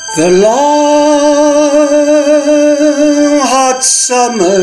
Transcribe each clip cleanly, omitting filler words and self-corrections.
The long hot summer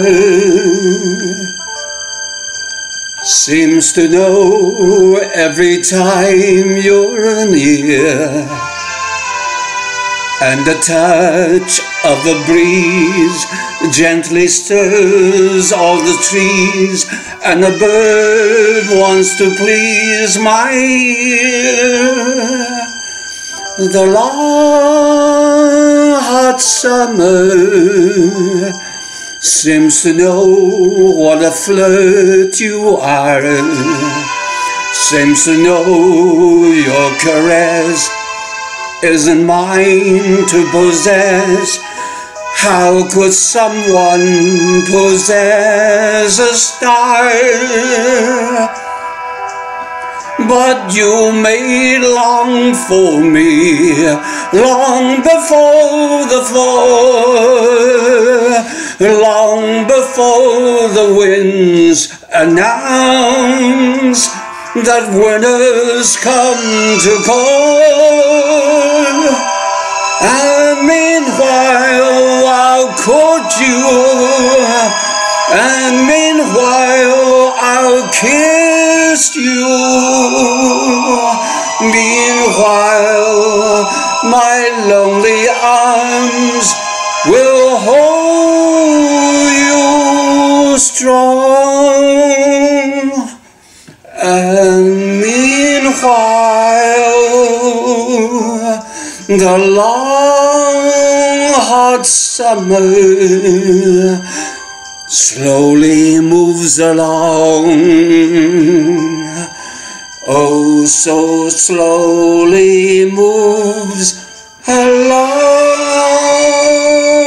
seems to know every time you're near, and the touch of the breeze gently stirs all the trees, and a bird wants to please my ear. The long hot summer seems to know what a flirt you are, seems to know your caress isn't mine to possess. How could someone possess a star? But you made long for me, long before the fall, long before the winds announce that winter's come to call. And meanwhile I'll court you, and meanwhile I'll kiss you. Meanwhile my lonely arms will hold you strong. And meanwhile the long hot summer slowly moves along, oh so slowly moves along.